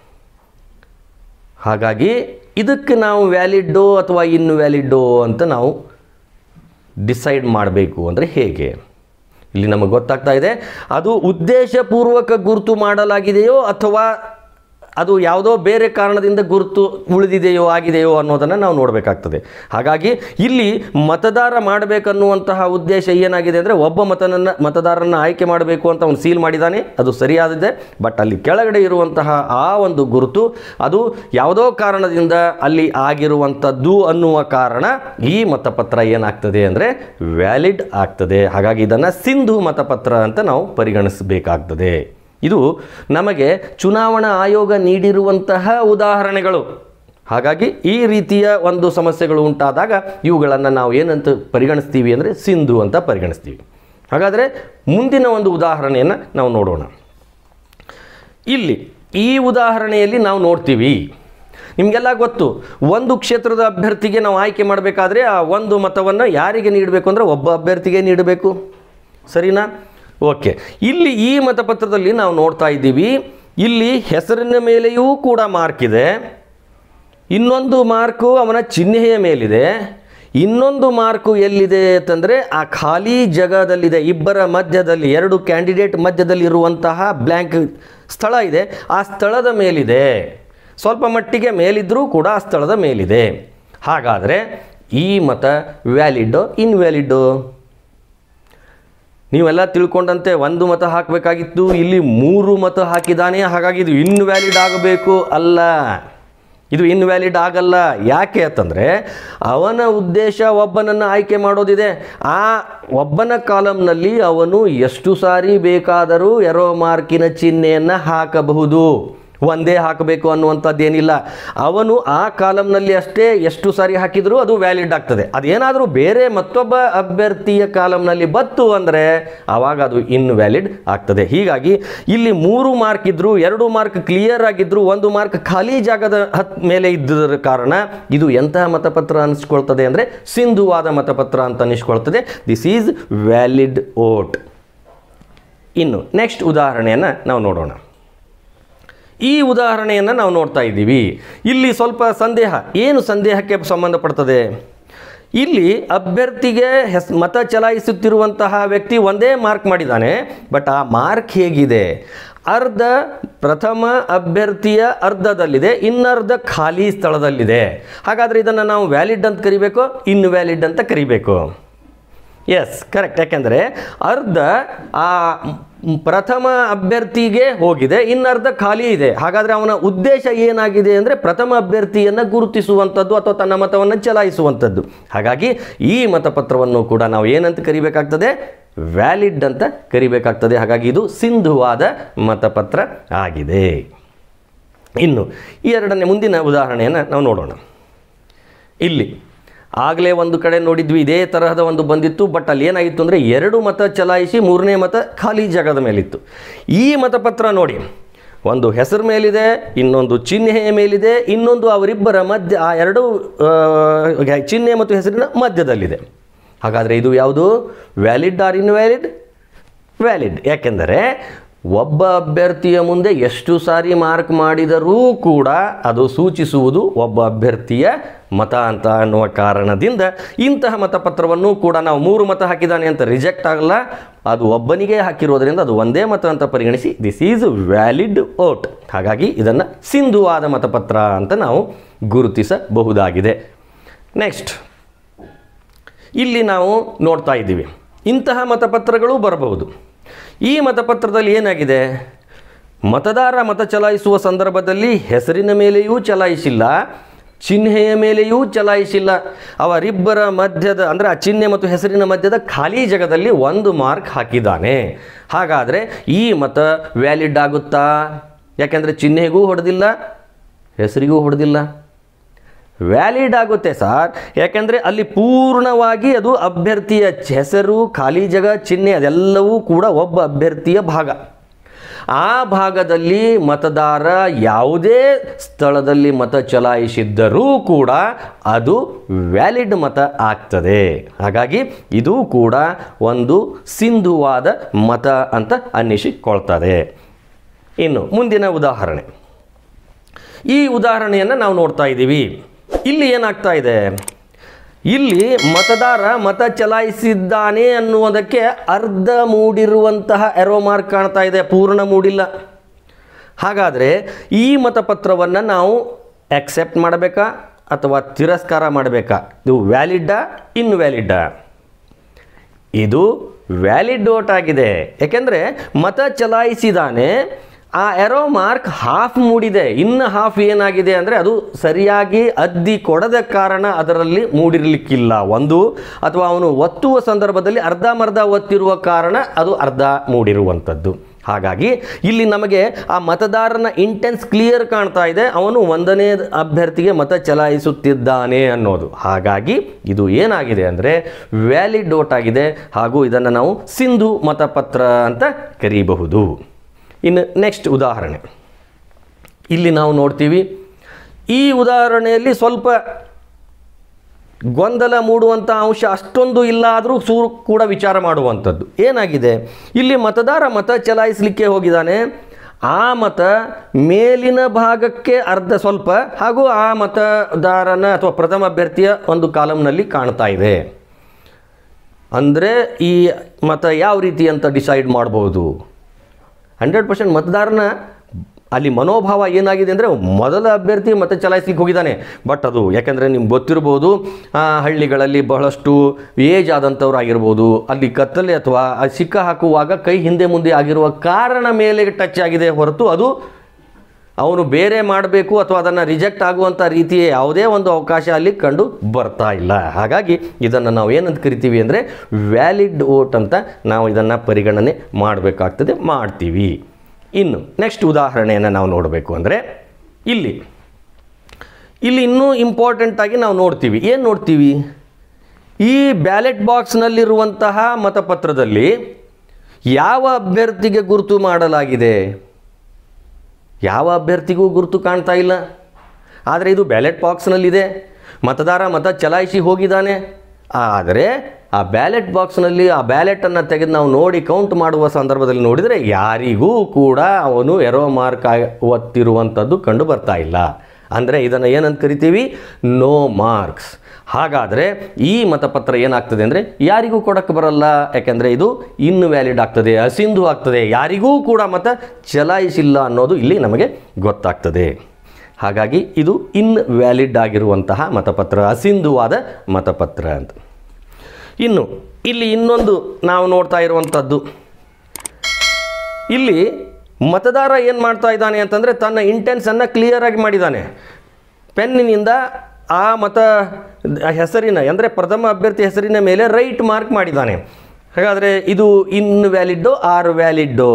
ಹಾಗಾಗಿ ಇದಕ್ಕೆ ನಾವು ವ್ಯಾಲಿಡ್ಡೋ ಅಥವಾ ಇನ್ವ್ಯಾಲಿಡ್ಡೋ ಅಂತ ನಾವು ಡಿಸೈಡ್ ಮಾಡಬೇಕು ಅಂದರೆ ಹೇಗೆ? ಇಲ್ಲಿ ನಮಗೆ ಗೊತ್ತಾಗ್ತಾ ಇದೆ ಅದು ಉದ್ದೇಶಪೂರ್ವಕ ಗುರುತು ಮಾಡಲಾಗಿದೆಯೋ ಅಥವಾ ಅದು ಯಾವುದೋ ಬೇರೆ ಕಾರಣದಿಂದ ಗುರುತು ಉಳಿದಿದೆಯೋ ಆಗಿದೆಯೋ ಅನ್ನೋದನ್ನು ನಾವು ನೋಡಬೇಕಾಗ್ತದೆ. ಹಾಗಾಗಿ ಇಲ್ಲಿ ಮತದಾರ ಮಾಡಬೇಕನ್ನುವಂತಹ ಉದ್ದೇಶ ಏನಾಗಿದೆ ಅಂದರೆ ಒಬ್ಬ ಮತನನ್ನು ಮತದಾರರನ್ನು ಆಯ್ಕೆ ಮಾಡಬೇಕು ಅಂತ ಅವನು ಸೀಲ್ ಮಾಡಿದ್ದಾನೆ, ಅದು ಸರಿಯಾದಿದೆ. ಬಟ್ ಅಲ್ಲಿ ಕೆಳಗಡೆ ಇರುವಂತಹ ಆ ಒಂದು ಗುರುತು ಅದು ಯಾವುದೋ ಕಾರಣದಿಂದ ಅಲ್ಲಿ ಆಗಿರುವಂಥದ್ದು ಅನ್ನುವ ಕಾರಣ ಈ ಮತಪತ್ರ ಏನಾಗ್ತದೆ ಅಂದರೆ ವ್ಯಾಲಿಡ್ ಆಗ್ತದೆ. ಹಾಗಾಗಿ ಇದನ್ನು ಸಿಂಧು ಮತಪತ್ರ ಅಂತ ನಾವು ಪರಿಗಣಿಸಬೇಕಾಗ್ತದೆ. ಇದು ನಮಗೆ ಚುನಾವಣಾ ಆಯೋಗ ನೀಡಿರುವಂತಹ ಉದಾಹರಣೆಗಳು. ಹಾಗಾಗಿ ಈ ರೀತಿಯ ಒಂದು ಸಮಸ್ಯೆಗಳು ಉಂಟಾದಾಗ ಇವುಗಳನ್ನು ನಾವು ಏನಂತ ಪರಿಗಣಿಸ್ತೀವಿ ಅಂದರೆ ಸಿಂಧು ಅಂತ ಪರಿಗಣಿಸ್ತೀವಿ. ಹಾಗಾದರೆ ಮುಂದಿನ ಒಂದು ಉದಾಹರಣೆಯನ್ನು ನಾವು ನೋಡೋಣ. ಇಲ್ಲಿ ಈ ಉದಾಹರಣೆಯಲ್ಲಿ ನಾವು ನೋಡ್ತೀವಿ, ನಿಮಗೆಲ್ಲ ಗೊತ್ತು, ಒಂದು ಕ್ಷೇತ್ರದ ಅಭ್ಯರ್ಥಿಗೆ ನಾವು ಆಯ್ಕೆ ಮಾಡಬೇಕಾದ್ರೆ ಆ ಒಂದು ಮತವನ್ನು ಯಾರಿಗೆ ನೀಡಬೇಕು ಅಂದರೆ ಒಬ್ಬ ಅಭ್ಯರ್ಥಿಗೆ ನೀಡಬೇಕು. ಸರಿನಾ? ಓಕೆ. ಇಲ್ಲಿ ಈ ಮತಪತ್ರದಲ್ಲಿ ನಾವು ನೋಡ್ತಾ ಇದ್ದೀವಿ, ಇಲ್ಲಿ ಹೆಸರಿನ ಮೇಲೆಯೂ ಕೂಡ ಮಾರ್ಕ್ ಇದೆ, ಇನ್ನೊಂದು ಮಾರ್ಕು ಅವನ ಚಿಹ್ನೆಯ ಮೇಲಿದೆ, ಇನ್ನೊಂದು ಮಾರ್ಕು ಎಲ್ಲಿದೆ ಅಂತಂದರೆ ಆ ಖಾಲಿ ಜಾಗದಲ್ಲಿದೆ. ಇಬ್ಬರ ಮಧ್ಯದಲ್ಲಿ, ಎರಡು ಕ್ಯಾಂಡಿಡೇಟ್ ಮಧ್ಯದಲ್ಲಿ ಇರುವಂತಹ ಬ್ಲ್ಯಾಂಕ್ ಸ್ಥಳ ಇದೆ, ಆ ಸ್ಥಳದ ಮೇಲಿದೆ. ಸ್ವಲ್ಪ ಮಟ್ಟಿಗೆ ಮೇಲಿದ್ದರೂ ಕೂಡ ಆ ಸ್ಥಳದ ಮೇಲಿದೆ. ಹಾಗಾದರೆ ಈ ಮತ ವ್ಯಾಲಿಡ್ಡೋ ಇನ್ವ್ಯಾಲಿಡ್ಡೋ? ನೀವೆಲ್ಲ ತಿಳ್ಕೊಂಡಂತೆ ಒಂದು ಮತ ಹಾಕಬೇಕಾಗಿತ್ತು, ಇಲ್ಲಿ ಮೂರು ಮತ ಹಾಕಿದ್ದಾನೆ. ಹಾಗಾಗಿ ಇದು ಇನ್ವ್ಯಾಲಿಡ್ ಆಗಬೇಕು ಅಲ್ಲ, ಇದು ಇನ್ವ್ಯಾಲಿಡ್ ಆಗಲ್ಲ. ಯಾಕೆ ಅಂತಂದರೆ ಅವನ ಉದ್ದೇಶ ಒಬ್ಬನನ್ನು ಆಯ್ಕೆ ಮಾಡೋದಿದೆ. ಆ ಒಬ್ಬನ ಕಾಲಮ್ನಲ್ಲಿ ಅವನು ಎಷ್ಟು ಸಾರಿ ಬೇಕಾದರೂ ಎರೋ ಮಾರ್ಕಿನ ಚಿಹ್ನೆಯನ್ನು ಹಾಕಬಹುದು, ಒಂದೇ ಹಾಕಬೇಕು ಅನ್ನುವಂಥದ್ದೇನಿಲ್ಲ. ಅವನು ಆ ಕಾಲಮ್ನಲ್ಲಿ ಅಷ್ಟೇ ಎಷ್ಟು ಸಾರಿ ಹಾಕಿದರೂ ಅದು ವ್ಯಾಲಿಡ್ ಆಗ್ತದೆ. ಅದೇನಾದರೂ ಬೇರೆ ಮತ್ತೊಬ್ಬ ಅಭ್ಯರ್ಥಿಯ ಕಾಲಮ್ನಲ್ಲಿ ಬತ್ತು ಅಂದರೆ ಆವಾಗ ಅದು ಇನ್ವ್ಯಾಲಿಡ್ ಆಗ್ತದೆ. ಹೀಗಾಗಿ ಇಲ್ಲಿ ಮೂರು ಮಾರ್ಕ್ ಇದ್ದರೂ, ಎರಡು ಮಾರ್ಕ್ ಕ್ಲಿಯರ್ ಆಗಿದ್ದರೂ, ಒಂದು ಮಾರ್ಕ್ ಖಾಲಿ ಜಾಗದ ಹತ್ ಮೇಲೆ ಇದ್ದರ ಕಾರಣ ಇದು ಎಂತಹ ಮತಪತ್ರ ಅನಿಸ್ಕೊಳ್ತದೆ ಅಂದರೆ ಸಿಂಧುವಾದ ಮತಪತ್ರ ಅಂತ ಅನಿಸ್ಕೊಳ್ತದೆ. This is valid vote. ಇನ್ನು ನೆಕ್ಸ್ಟ್ ಉದಾಹರಣೆಯನ್ನು ನಾವು ನೋಡೋಣ. ಈ ಉದಾಹರಣೆಯನ್ನು ನಾವು ನೋಡ್ತಾ ಇದ್ದೀವಿ. ಇಲ್ಲಿ ಸ್ವಲ್ಪ ಸಂದೇಹ, ಏನು ಸಂದೇಹಕ್ಕೆ ಸಂಬಂಧಪಡ್ತದೆ? ಇಲ್ಲಿ ಅಭ್ಯರ್ಥಿಗೆ ಹೆಸ್ ಮತ ಚಲಾಯಿಸುತ್ತಿರುವಂತಹ ವ್ಯಕ್ತಿ ಒಂದೇ ಮಾರ್ಕ್ ಮಾಡಿದ್ದಾನೆ. ಬಟ್ ಆ ಮಾರ್ಕ್ ಹೇಗಿದೆ? ಅರ್ಧ ಪ್ರಥಮ ಅಭ್ಯರ್ಥಿಯ ಅರ್ಧದಲ್ಲಿದೆ, ಇನ್ನರ್ಧ ಖಾಲಿ ಸ್ಥಳದಲ್ಲಿದೆ. ಹಾಗಾದರೆ ಇದನ್ನು ನಾವು ವ್ಯಾಲಿಡ್ ಅಂತ ಕರಿಬೇಕು, ಇನ್ವ್ಯಾಲಿಡ್ ಅಂತ ಕರಿಬೇಕು? Yes, correct. ಯಾಕೆಂದರೆ ಅರ್ಧ ಆ ಪ್ರಥಮ ಅಭ್ಯರ್ಥಿಗೆ ಹೋಗಿದೆ, ಇನ್ನರ್ಧ ಖಾಲಿ ಇದೆ. ಹಾಗಾದರೆ ಅವನ ಉದ್ದೇಶ ಏನಾಗಿದೆ ಅಂದರೆ ಪ್ರಥಮ ಅಭ್ಯರ್ಥಿಯನ್ನು ಗುರುತಿಸುವಂಥದ್ದು ಅಥವಾ ತನ್ನ ಮತವನ್ನು ಚಲಾಯಿಸುವಂಥದ್ದು. ಹಾಗಾಗಿ ಈ ಮತಪತ್ರವನ್ನು ಕೂಡ ನಾವು ಏನಂತ ಕರಿಬೇಕಾಗ್ತದೆ? ವ್ಯಾಲಿಡ್ ಅಂತ ಕರಿಬೇಕಾಗ್ತದೆ. ಹಾಗಾಗಿ ಇದು ಸಿಂಧುವಾದ ಮತಪತ್ರ ಆಗಿದೆ. ಇನ್ನು ಈ ಎರಡನೇ ಮುಂದಿನ ಉದಾಹರಣೆಯನ್ನು ನಾವು ನೋಡೋಣ. ಇಲ್ಲಿ ಆಗಲೇ ಒಂದು ಕಡೆ ನೋಡಿದ್ವಿ, ಇದೇ ತರಹದ ಒಂದು ಬಂದಿತ್ತು. ಬಟ್ ಅಲ್ಲಿ ಏನಾಗಿತ್ತು ಅಂದರೆ ಎರಡು ಮತ ಚಲಾಯಿಸಿ ಮೂರನೇ ಮತ ಖಾಲಿ ಜಾಗದ ಮೇಲಿತ್ತು. ಈ ಮತಪತ್ರ ನೋಡಿ, ಒಂದು ಹೆಸರು ಮೇಲಿದೆ, ಇನ್ನೊಂದು ಚಿಹ್ನೆಯ ಮೇಲಿದೆ, ಇನ್ನೊಂದು ಅವರಿಬ್ಬರ ಮಧ್ಯ, ಆ ಎರಡು ಚಿಹ್ನೆ ಮತ್ತು ಹೆಸರಿನ ಮಧ್ಯದಲ್ಲಿದೆ. ಹಾಗಾದರೆ ಇದು ಯಾವುದು? Valid or invalid? ವ್ಯಾಲಿಡ್. ಯಾಕೆಂದರೆ ಒಬ್ಬ ಅಭ್ಯರ್ಥಿಯ ಮುಂದೆ ಎಷ್ಟು ಸಾರಿ ಮಾರ್ಕ್ ಮಾಡಿದರೂ ಕೂಡ ಅದು ಸೂಚಿಸುವುದು ಒಬ್ಬ ಅಭ್ಯರ್ಥಿಯ ಮತ ಅಂತ ಅನ್ನುವ ಕಾರಣದಿಂದ ಇಂತಹ ಮತಪತ್ರವನ್ನು ಕೂಡ ನಾವು ಮೂರು ಮತ ಹಾಕಿದ್ದಾನೆ ಅಂತ ರಿಜೆಕ್ಟ್ ಆಗಲ್ಲ. ಅದು ಒಬ್ಬನಿಗೆ ಹಾಕಿರೋದ್ರಿಂದ ಅದು ಒಂದೇ ಮತ ಅಂತ ಪರಿಗಣಿಸಿ ದಿಸ್ ಈಸ್ ವ್ಯಾಲಿಡ್ ವೋಟ್. ಹಾಗಾಗಿ ಇದನ್ನು ಸಿಂಧುವಾದ ಮತಪತ್ರ ಅಂತ ನಾವು ಗುರುತಿಸಬಹುದಾಗಿದೆ. ನೆಕ್ಸ್ಟ್ ಇಲ್ಲಿ ನಾವು ನೋಡ್ತಾ ಇದ್ದೀವಿ, ಇಂತಹ ಮತಪತ್ರಗಳು ಬರಬಹುದು. ಈ ಮತಪತ್ರದಲ್ಲಿ ಏನಾಗಿದೆ? ಮತದಾರ ಮತ ಚಲಾಯಿಸುವ ಸಂದರ್ಭದಲ್ಲಿ ಹೆಸರಿನ ಮೇಲೆಯೂ ಚಲಾಯಿಸಿಲ್ಲ, ಚಿಹ್ನೆಯ ಮೇಲೆಯೂ ಚಲಾಯಿಸಿಲ್ಲ. ಅವರಿಬ್ಬರ ಮಧ್ಯದ ಅಂದರೆ ಆ ಚಿಹ್ನೆ ಮತ್ತು ಹೆಸರಿನ ಮಧ್ಯದ ಖಾಲಿ ಜಾಗದಲ್ಲಿ ಒಂದು ಮಾರ್ಕ್ ಹಾಕಿದ್ದಾನೆ. ಹಾಗಾದರೆ ಈ ಮತ ವ್ಯಾಲಿಡ್ ಆಗುತ್ತಾ? ಯಾಕೆಂದರೆ ಚಿಹ್ನೆಗೂ ಹೊಡೆದಿಲ್ಲ, ಹೆಸರಿಗೂ ಹೊಡೆದಿಲ್ಲ. ವ್ಯಾಲಿಡ್ ಆಗುತ್ತೆ ಸರ್. ಯಾಕೆಂದರೆ ಅಲ್ಲಿ ಪೂರ್ಣವಾಗಿ ಅದು ಅಭ್ಯರ್ಥಿಯ ಹೆಸರು, ಖಾಲಿ ಜಾಗ, ಚಿಹ್ನೆ ಅದೆಲ್ಲವೂ ಕೂಡ ಒಬ್ಬ ಅಭ್ಯರ್ಥಿಯ ಭಾಗ. ಆ ಭಾಗದಲ್ಲಿ ಮತದಾರ ಯಾವುದೇ ಸ್ಥಳದಲ್ಲಿ ಮತ ಚಲಾಯಿಸಿದ್ದರೂ ಕೂಡ ಅದು ವ್ಯಾಲಿಡ್ ಮತ ಆಗ್ತದೆ. ಹಾಗಾಗಿ ಇದು ಕೂಡ ಒಂದು ಸಿಂಧುವಾದ ಮತ ಅಂತ ಅನ್ನಿಸಿಕೊಳ್ತದೆ. ಇನ್ನು ಮುಂದಿನ ಉದಾಹರಣೆ, ಈ ಉದಾಹರಣೆಯನ್ನು ನಾವು ನೋಡ್ತಾ ಇದ್ದೀವಿ. ಇಲ್ಲಿ ಏನಾಗ್ತಾ ಇದೆ? ಇಲ್ಲಿ ಮತದಾರ ಮತ ಚಲಾಯಿಸಿದ್ದಾನೆ ಅನ್ನುವುದಕ್ಕೆ ಅರ್ಧ ಮೂಡಿರುವಂತಹ ಎರೋ ಮಾರ್ಕ್ ಕಾಣ್ತಾ ಇದೆ, ಪೂರ್ಣ ಮೂಡಿಲ್ಲ. ಹಾಗಾದರೆ ಈ ಮತಪತ್ರವನ್ನು ನಾವು ಆಕ್ಸೆಪ್ಟ್ ಮಾಡಬೇಕಾ ಅಥವಾ ತಿರಸ್ಕಾರ ಮಾಡಬೇಕಾ? ಇದು ವ್ಯಾಲಿಡ್ಡಾ ಇನ್ವ್ಯಾಲಿಡ್ಡಾ? ಇದು ವ್ಯಾಲಿಡ್ ವೋಟ್ ಆಗಿದೆ. ಯಾಕೆಂದರೆ ಮತ ಚಲಾಯಿಸಿದಾನೆ, ಆ ಎರೋ ಮಾರ್ಕ್ ಹಾಫ್ ಮೂಡಿದೆ, ಇನ್ನು ಹಾಫ್ ಏನಾಗಿದೆ ಅಂದರೆ ಅದು ಸರಿಯಾಗಿ ಅದ್ದಿ ಕೊಡದ ಕಾರಣ ಅದರಲ್ಲಿ ಮೂಡಿರಲಿಕ್ಕಿಲ್ಲ ಒಂದು, ಅಥವಾ ಅವನು ಒತ್ತುವ ಸಂದರ್ಭದಲ್ಲಿ ಅರ್ಧಮರ್ಧ ಒತ್ತಿರುವ ಕಾರಣ ಅದು ಅರ್ಧ ಮೂಡಿರುವಂಥದ್ದು. ಹಾಗಾಗಿ ಇಲ್ಲಿ ನಮಗೆ ಆ ಮತದಾರನ ಇಂಟೆನ್ಸ್ ಕ್ಲಿಯರ್ ಕಾಣ್ತಾ ಇದೆ, ಅವನು ಒಂದನೇ ಅಭ್ಯರ್ಥಿಗೆ ಮತ ಚಲಾಯಿಸುತ್ತಿದ್ದಾನೆ ಅನ್ನೋದು. ಹಾಗಾಗಿ ಇದು ಏನಾಗಿದೆ ಅಂದರೆ ವ್ಯಾಲಿಡ್ ವೋಟ್ ಆಗಿದೆ, ಹಾಗೂ ಇದನ್ನು ನಾವು ಸಿಂಧು ಮತಪತ್ರ ಅಂತ ಕರೀಬಹುದು. ಇನ್ನು ನೆಕ್ಸ್ಟ್ ಉದಾಹರಣೆ ಇಲ್ಲಿ ನಾವು ನೋಡ್ತೀವಿ. ಈ ಉದಾಹರಣೆಯಲ್ಲಿ ಸ್ವಲ್ಪ ಗೊಂದಲ ಮೂಡುವಂಥ ಅಂಶ ಅಷ್ಟೊಂದು ಇಲ್ಲ, ಆದರೂ ಸೂರು ಕೂಡ ವಿಚಾರ ಮಾಡುವಂಥದ್ದು. ಏನಾಗಿದೆ? ಇಲ್ಲಿ ಮತದಾರ ಮತ ಚಲಾಯಿಸಲಿಕ್ಕೆ ಹೋಗಿದ್ದಾನೆ, ಆ ಮತ ಮೇಲಿನ ಭಾಗಕ್ಕೆ ಅರ್ಧ ಸ್ವಲ್ಪ, ಹಾಗೂ ಆ ಮತದಾರನ ಅಥವಾ ಪ್ರಥಮ ಅಭ್ಯರ್ಥಿಯ ಒಂದು ಕಾಲಮ್ನಲ್ಲಿ ಕಾಣ್ತಾ ಇದೆ. ಅಂದರೆ ಈ ಮತ ಯಾವ ರೀತಿ ಅಂತ ಡಿಸೈಡ್ ಮಾಡ್ಬೋದು? ಹಂಡ್ರೆಡ್ ಪರ್ಸೆಂಟ್ ಮತದಾರನ ಅಲ್ಲಿ ಮನೋಭಾವ ಏನಾಗಿದೆ ಅಂದರೆ ಮೊದಲ ಅಭ್ಯರ್ಥಿ ಮತ ಚಲಾಯಿಸಲಿಕ್ಕೆ ಹೋಗಿದ್ದಾನೆ. ಬಟ್ ಅದು ಯಾಕೆಂದರೆ ನಿಮ್ಗೆ ಗೊತ್ತಿರ್ಬೋದು, ಹಳ್ಳಿಗಳಲ್ಲಿ ಬಹಳಷ್ಟು ಏಜ್ ಆದಂಥವ್ರು ಆಗಿರ್ಬೋದು, ಅಲ್ಲಿ ಕತ್ತಲೆ ಅಥವಾ ಸಿಕ್ಕ ಹಾಕುವಾಗ ಕೈ ಹಿಂದೆ ಮುಂದೆ ಆಗಿರುವ ಕಾರಣ ಮೇಲೆ ಟಚ್ ಆಗಿದೆ ಹೊರತು ಅದು ಅವನು ಬೇರೆ ಮಾಡಬೇಕು ಅಥವಾ ಅದನ್ನು ರಿಜೆಕ್ಟ್ ಆಗುವಂಥ ರೀತಿಯ ಯಾವುದೇ ಒಂದು ಅವಕಾಶ ಅಲ್ಲಿ ಕಂಡು ಬರ್ತಾ ಇಲ್ಲ. ಹಾಗಾಗಿ ಇದನ್ನು ನಾವು ಏನಂತ ಕರಿತೀವಿ ಅಂದರೆ ವ್ಯಾಲಿಡ್ ವೋಟ್ ಅಂತ ನಾವು ಇದನ್ನು ಪರಿಗಣನೆ ಮಾಡಬೇಕಾಗ್ತದೆ, ಮಾಡ್ತೀವಿ. ಇನ್ನು ನೆಕ್ಸ್ಟ್ ಉದಾಹರಣೆಯನ್ನು ನಾವು ನೋಡಬೇಕು ಅಂದರೆ ಇಲ್ಲಿ ಇಲ್ಲಿ ಇನ್ನೂ ಇಂಪಾರ್ಟೆಂಟಾಗಿ ನಾವು ನೋಡ್ತೀವಿ. ಏನು ನೋಡ್ತೀವಿ? ಈ ಬ್ಯಾಲೆಟ್ ಬಾಕ್ಸ್ನಲ್ಲಿರುವಂತಹ ಮತಪತ್ರದಲ್ಲಿ ಯಾವ ಅಭ್ಯರ್ಥಿಗೆ ಗುರುತು ಮಾಡಲಾಗಿದೆ? ಯಾವ ಅಭ್ಯರ್ಥಿಗೂ ಗುರುತು ಕಾಣ್ತಾ ಇಲ್ಲ. ಆದರೆ ಇದು ಬ್ಯಾಲೆಟ್ ಬಾಕ್ಸ್ನಲ್ಲಿದೆ, ಮತದಾರ ಮತ ಚಲಾಯಿಸಿ ಹೋಗಿದ್ದಾನೆ. ಆದರೆ ಆ ಬ್ಯಾಲೆಟ್ ಬಾಕ್ಸ್ನಲ್ಲಿ ಆ ಬ್ಯಾಲೆಟನ್ನು ತೆಗೆದು ನಾವು ನೋಡಿ ಕೌಂಟ್ ಮಾಡುವ ಸಂದರ್ಭದಲ್ಲಿ ನೋಡಿದರೆ ಯಾರಿಗೂ ಕೂಡ ಅವನು ಎರೋ ಮಾರ್ಕ್ ಒತ್ತಿರುವಂಥದ್ದು ಕಂಡು ಬರ್ತಾ ಇಲ್ಲ. ಅಂದರೆ ಇದನ್ನು ಏನಂತ ಕರಿತೀವಿ? No marks. ಹಾಗಾದರೆ ಈ ಮತಪತ್ರ ಏನಾಗ್ತದೆ ಅಂದರೆ ಯಾರಿಗೂ ಕೊಡಕ್ಕೆ ಬರಲ್ಲ, ಯಾಕೆಂದರೆ ಇದು ಇನ್ನು ವ್ಯಾಲಿಡ್ ಆಗ್ತದೆ, ಅಸಿಂಧು ಆಗ್ತದೆ, ಯಾರಿಗೂ ಕೂಡ ಮತ ಚಲಾಯಿಸಿಲ್ಲ ಅನ್ನೋದು ಇಲ್ಲಿ ನಮಗೆ ಗೊತ್ತಾಗ್ತದೆ. ಹಾಗಾಗಿ ಇದು ಇನ್ ವ್ಯಾಲಿಡ್ ಆಗಿರುವಂತಹ ಮತಪತ್ರ, ಅಸಿಂಧುವಾದ ಮತಪತ್ರ ಅಂತ. ಇನ್ನು ಇಲ್ಲಿ ಇನ್ನೊಂದು ನಾವು ನೋಡ್ತಾ ಇರುವಂಥದ್ದು, ಇಲ್ಲಿ ಮತದಾರ ಏನು ಮಾಡ್ತಾ ಇದ್ದಾನೆ ಅಂತಂದರೆ ತನ್ನ ಇಂಟೆನ್ಸನ್ನು ಕ್ಲಿಯರಾಗಿ ಮಾಡಿದ್ದಾನೆ. ಪೆನ್ನಿನಿಂದ ಆ ಮತ ಹೆಸರಿನ ಅಂದರೆ ಪ್ರಥಮ ಅಭ್ಯರ್ಥಿ ಹೆಸರಿನ ಮೇಲೆ ರೈಟ್ ಮಾರ್ಕ್ ಮಾಡಿದ್ದಾನೆ. ಹಾಗಾದರೆ ಇದು ಇನ್ವ್ಯಾಲಿಡ್ಡು ಆರ್ ವ್ಯಾಲಿಡ್ಡು?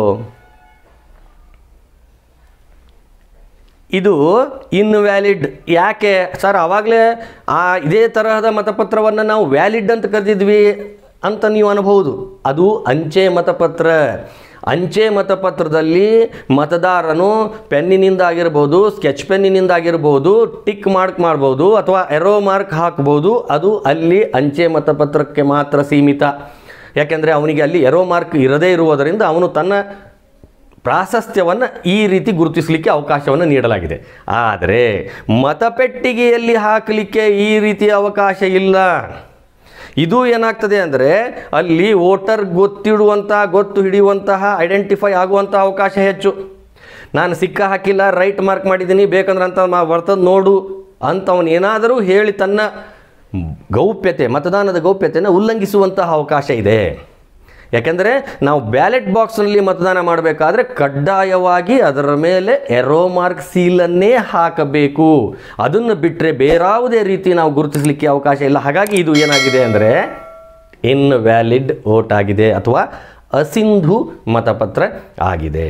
ಇದು ಇನ್ವ್ಯಾಲಿಡ್. ಯಾಕೆ ಸರ್? ಆವಾಗಲೇ ಆ ಇದೇ ತರಹದ ಮತಪತ್ರವನ್ನು ನಾವು ವ್ಯಾಲಿಡ್ ಅಂತ ಕರೆದಿದ್ವಿ ಅಂತ ನೀವು ಅನ್ಬೋದು. ಅದು ಅಂಚೆ ಮತಪತ್ರ. ಅಂಚೆ ಮತಪತ್ರದಲ್ಲಿ ಮತದಾರನು ಪೆನ್ನಿನಿಂದ ಆಗಿರ್ಬೋದು, ಸ್ಕೆಚ್ ಪೆನ್ನಿನಿಂದ ಆಗಿರ್ಬೋದು, ಟಿಕ್ ಮಾರ್ಕ್ ಮಾಡ್ಬೋದು ಅಥವಾ ಎರೋ ಮಾರ್ಕ್ ಹಾಕ್ಬೋದು. ಅದು ಅಲ್ಲಿ ಅಂಚೆ ಮತಪತ್ರಕ್ಕೆ ಮಾತ್ರ ಸೀಮಿತ. ಯಾಕೆಂದರೆ ಅವನಿಗೆ ಅಲ್ಲಿ ಎರೋ ಮಾರ್ಕ್ ಇರದೇ ಇರುವುದರಿಂದ ಅವನು ತನ್ನ ಪ್ರಾಶಸ್ತ್ಯವನ್ನು ಈ ರೀತಿ ಗುರುತಿಸಲಿಕ್ಕೆ ಅವಕಾಶವನ್ನು ನೀಡಲಾಗಿದೆ. ಆದರೆ ಮತಪೆಟ್ಟಿಗೆಯಲ್ಲಿ ಹಾಕಲಿಕ್ಕೆ ಈ ರೀತಿಯ ಅವಕಾಶ ಇಲ್ಲ. ಇದು ಏನಾಗ್ತದೆ ಅಂದರೆ ಅಲ್ಲಿ ವೋಟರ್ ಗೊತ್ತಿಡುವಂಥ ಗೊತ್ತು ಹಿಡಿಯುವಂತಹ ಐಡೆಂಟಿಫೈ ಆಗುವಂಥ ಅವಕಾಶ ಹೆಚ್ಚು. ನಾನು ಸಿಕ್ಕ ಹಾಕಿಲ್ಲ, ರೈಟ್ ಮಾರ್ಕ್ ಮಾಡಿದ್ದೀನಿ, ಬೇಕಂದ್ರೆ ಅಂತ ಬರ್ತದೆ ನೋಡು ಅಂತ ಅವನು ಏನಾದರೂ ಹೇಳಿ ತನ್ನ ಗೌಪ್ಯತೆ, ಮತದಾನದ ಗೌಪ್ಯತೆಯನ್ನು ಉಲ್ಲಂಘಿಸುವಂತಹ ಅವಕಾಶ ಇದೆ. ಯಾಕೆಂದರೆ ನಾವು ಬ್ಯಾಲೆಟ್ ಬಾಕ್ಸ್ನಲ್ಲಿ ಮತದಾನ ಮಾಡಬೇಕಾದ್ರೆ ಕಡ್ಡಾಯವಾಗಿ ಅದರ ಮೇಲೆ ಎರೋ ಮಾರ್ಕ್ ಸೀಲನ್ನೇ ಹಾಕಬೇಕು. ಅದನ್ನು ಬಿಟ್ಟರೆ ಬೇರಾವುದೇ ರೀತಿ ನಾವು ಗುರುತಿಸಲಿಕ್ಕೆ ಅವಕಾಶ ಇಲ್ಲ. ಹಾಗಾಗಿ ಇದು ಏನಾಗಿದೆ ಅಂದರೆ ಇನ್ವ್ಯಾಲಿಡ್ ವೋಟ್ ಆಗಿದೆ ಅಥವಾ ಅಸಿಂಧು ಮತಪತ್ರ ಆಗಿದೆ.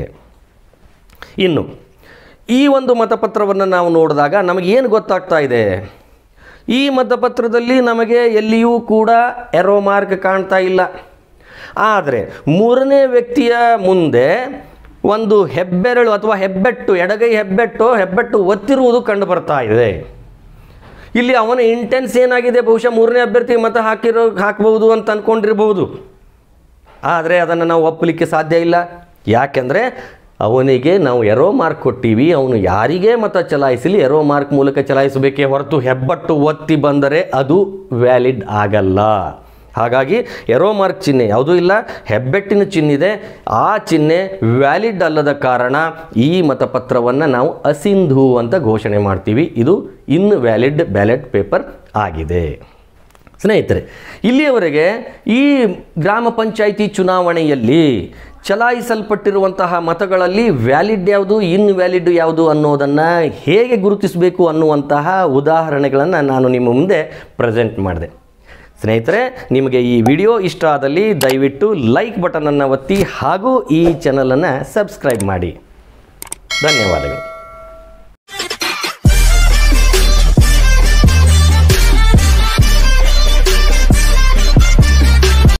ಇನ್ನು ಈ ಒಂದು ಮತಪತ್ರವನ್ನು ನಾವು ನೋಡಿದಾಗ ನಮಗೇನು ಗೊತ್ತಾಗ್ತಾ ಇದೆ? ಈ ಮತಪತ್ರದಲ್ಲಿ ನಮಗೆ ಎಲ್ಲಿಯೂ ಕೂಡ ಎರೋ ಮಾರ್ಕ್ ಕಾಣ್ತಾ ಇಲ್ಲ. ಆದರೆ ಮೂರನೇ ವ್ಯಕ್ತಿಯ ಮುಂದೆ ಒಂದು ಹೆಬ್ಬೆರಳು ಅಥವಾ ಹೆಬ್ಬೆಟ್ಟು, ಎಡಗೈ ಹೆಬ್ಬೆಟ್ಟು ಹೆಬ್ಬೆಟ್ಟು ಒತ್ತಿರುವುದು ಕಂಡು ಬರ್ತಾ ಇದೆ. ಇಲ್ಲಿ ಅವನ ಇಂಟೆನ್ಸ್ ಏನಾಗಿದೆ? ಬಹುಶಃ ಮೂರನೇ ಅಭ್ಯರ್ಥಿ ಮತ ಹಾಕಿರೋ ಹಾಕ್ಬೋದು ಅಂತ ಅಂದ್ಕೊಂಡಿರ್ಬೋದು. ಆದರೆ ಅದನ್ನು ನಾವು ಒಪ್ಪಲಿಕ್ಕೆ ಸಾಧ್ಯ ಇಲ್ಲ. ಯಾಕೆಂದರೆ ಅವನಿಗೆ ನಾವು ಎರೋ ಮಾರ್ಕ್ ಕೊಟ್ಟಿವಿ, ಅವನು ಯಾರಿಗೇ ಮತ ಚಲಾಯಿಸಲಿ ಎರೋ ಮಾರ್ಕ್ ಮೂಲಕ ಚಲಾಯಿಸಬೇಕೇ ಹೊರತು ಹೆಬ್ಬಟ್ಟು ಒತ್ತಿ ಬಂದರೆ ಅದು ವ್ಯಾಲಿಡ್ ಆಗಲ್ಲ. ಹಾಗಾಗಿ ಎರೋ ಮಾರ್ಕ್ ಚಿಹ್ನೆ ಯಾವುದೂ ಇಲ್ಲ, ಹೆಬ್ಬೆಟ್ಟಿನ ಚಿಹ್ನೆ ಇದೆ. ಆ ಚಿಹ್ನೆ ವ್ಯಾಲಿಡ್ ಅಲ್ಲದ ಕಾರಣ ಈ ಮತಪತ್ರವನ್ನು ನಾವು ಅಸಿಂಧು ಅಂತ ಘೋಷಣೆ ಮಾಡ್ತೀವಿ. ಇದು ಇನ್ವ್ಯಾಲಿಡ್ ಬ್ಯಾಲೆಟ್ ಪೇಪರ್ ಆಗಿದೆ. ಸ್ನೇಹಿತರೆ, ಇಲ್ಲಿಯವರೆಗೆ ಈ ಗ್ರಾಮ ಪಂಚಾಯಿತಿ ಚುನಾವಣೆಯಲ್ಲಿ ಚಲಾಯಿಸಲ್ಪಟ್ಟಿರುವಂತಹ ಮತಗಳಲ್ಲಿ ವ್ಯಾಲಿಡ್ ಯಾವುದು, ಇನ್ವ್ಯಾಲಿಡ್ ಯಾವುದು ಅನ್ನೋದನ್ನು ಹೇಗೆ ಗುರುತಿಸಬೇಕು ಅನ್ನುವಂತಹ ಉದಾಹರಣೆಗಳನ್ನು ನಾನು ನಿಮ್ಮ ಮುಂದೆ ಪ್ರೆಸೆಂಟ್ ಮಾಡಿದೆ. ಸ್ನೇಹಿತರೆ, ನಿಮಗೆ ಈ ವಿಡಿಯೋ ಇಷ್ಟ ಆದಲ್ಲಿ ದಯವಿಟ್ಟು ಲೈಕ್ ಬಟನನ್ನು ಒತ್ತಿ ಹಾಗೂ ಈ ಚಾನಲನ್ನು ಸಬ್ಸ್ಕ್ರೈಬ್ ಮಾಡಿ. ಧನ್ಯವಾದಗಳು.